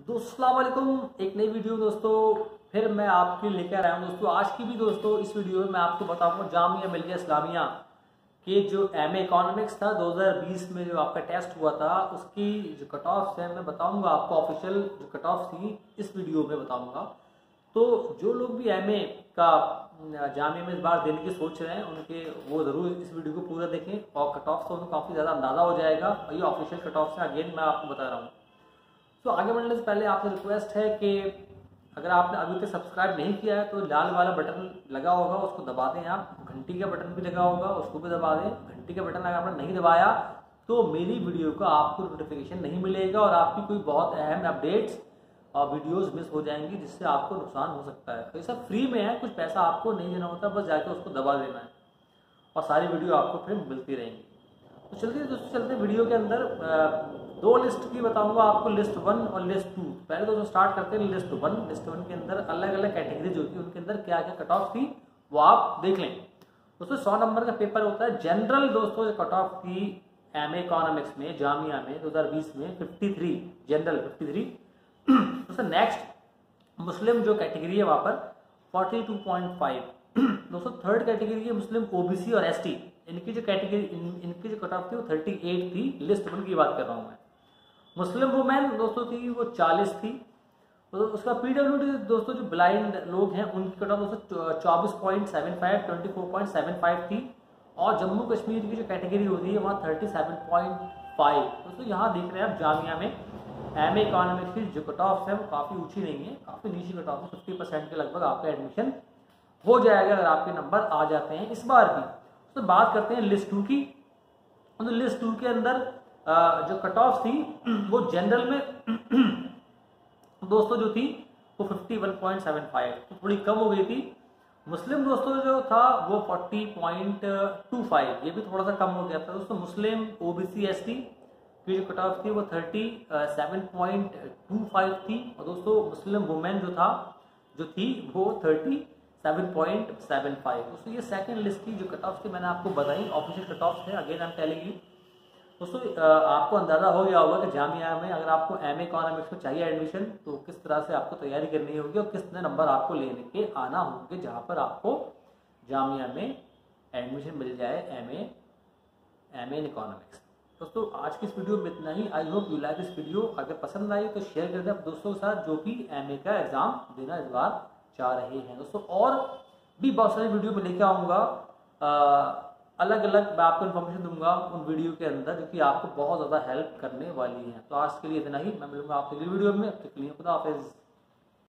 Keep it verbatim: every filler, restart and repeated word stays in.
दोस्तों अस्सलाम वालेकुम। एक नई वीडियो दोस्तों फिर मैं आपके लेकर आया हूँ दोस्तों। आज की भी दोस्तों इस वीडियो में मैं आपको बताऊंगा जामिया मिलिया इस्लामिया के जो एम ए इकोनॉमिक्स था दो हज़ार बीस में जो आपका टेस्ट हुआ था उसकी जो कट ऑफ्स है मैं बताऊंगा आपको। ऑफिशियल जो कट ऑफ थी इस वीडियो में बताऊंगा। तो जो लोग भी एम ए का जामिया में इस बार देने की सोच रहे हैं उनके वो ज़रूर इस वीडियो को पूरा देखें और कट ऑफ से उनको काफ़ी ज़्यादा अंदाज़ा हो जाएगा। और ये ऑफिशियल कट ऑफ से अगेन मैं आपको बता रहा हूँ। तो आगे बढ़ने से पहले आपसे रिक्वेस्ट है कि अगर आपने अभी तक सब्सक्राइब नहीं किया है तो लाल वाला बटन लगा होगा उसको दबा दें। आप घंटी का बटन भी लगा होगा उसको भी दबा दें। घंटी का बटन अगर आपने नहीं दबाया तो मेरी वीडियो का आपको नोटिफिकेशन नहीं मिलेगा और आपकी कोई बहुत अहम अपडेट्स और वीडियोस मिस हो जाएंगी जिससे आपको नुकसान हो सकता है। तो ये सब फ्री में है, कुछ पैसा आपको नहीं देना होता, बस जाके उसको दबा देना है और सारी वीडियो आपको फिर मिलती रहेंगी। तो चलते दोस्तों चलते वीडियो के अंदर दो लिस्ट की बताऊंगा आपको, लिस्ट वन और लिस्ट टू। पहले दोस्तों स्टार्ट करते हैं लिस्ट वन। लिस्ट वन के अंदर अलग अलग कैटेगरी जो थी उनके अंदर क्या क्या कट ऑफ थी वो आप देख लें। दोस्तों सौ नंबर का पेपर होता है जनरल। दोस्तों जो कट ऑफ थी एम ए इकोनॉमिक्स में जामिया में दो हज़ार बीस में तिरेपन जनरल तिरेपन। दोस्तों नेक्स्ट मुस्लिम जो कैटेगरी है वहां पर बयालीस पॉइंट पाँच। दोस्तों थर्ड कैटेगरी है मुस्लिम ओबीसी और एसटी। इनकी जो कैटेगरी इन, इनकी जो कट ऑफ थी वो अड़तीस थी। लिस्ट वन की बात कर रहा हूं मैं। मुस्लिम वुमेन दोस्तों थी वो चालीस थी। तो उसका पीडब्ल्यूडी दोस्तों जो ब्लाइंड लोग हैं उनकी कट ऑफ दोस्तों चौबीस पॉइंट सात पाँच चौबीस पॉइंट सात पाँच थी। और जम्मू कश्मीर की जो कैटेगरी होती है वहाँ सैंतीस पॉइंट पाँच। दोस्तों यहाँ देख रहे हैं आप जामिया में एम ए इकोनॉमिक्स की जो कट ऑफ है वो काफ़ी ऊंची नहीं है, काफ़ी नीची कट ऑफ है। फिफ्टी परसेंट के लगभग आपका एडमिशन हो जाएगा अगर आपके नंबर आ जाते हैं इस बार भी। तो बात करते हैं लिस्ट टू की। तो लिस्ट टू के अंदर जो कट ऑफ थी वो जनरल में दोस्तों जो थी वो इक्यावन पॉइंट सात पाँच, तो थोड़ी कम हो गई थी। मुस्लिम दोस्तों जो था वो चालीस पॉइंट दो पाँच, ये भी थोड़ा सा कम हो गया था दोस्तों। मुस्लिम ओबीसी एसटी की जो कट ऑफ थी वो सैंतीस पॉइंट दो पाँच थी। और दोस्तों मुस्लिम वुमेन जो था जो थी वो सैंतीस पॉइंट सात पाँच। दोस्तों ये सेकंड लिस्ट की जो कट ऑफ थी मैंने आपको बताई, ऑफिशियल कट ऑफ है। Again I am telling you दोस्तों, आपको अंदाजा हो गया होगा कि जामिया में अगर आपको एम ए इकोनॉमिक्स में चाहिए एडमिशन तो किस तरह से आपको तैयारी करनी होगी और कितने नंबर आपको लेने के आना होंगे जहां पर आपको जामिया में एडमिशन मिल जाए M A M A in economics. दोस्तों आज की इस वीडियो में इतना ही। I hope you like this video. अगर पसंद आई तो शेयर कर दें दोस्तों के साथ जो भी एम ए का एग्जाम देना इस बार चाह रहे हैं दोस्तों। और भी बहुत सारी वीडियो में लेके आऊँगा, अलग अलग मैं आपको इन्फॉर्मेशन दूंगा उन वीडियो के अंदर जो कि आपको बहुत ज़्यादा हेल्प करने वाली है। तो आज के लिए इतना ही। मैं मिलूंगा आपसे अगली वीडियो में। अब तक के लिए खुदा हाफिज़।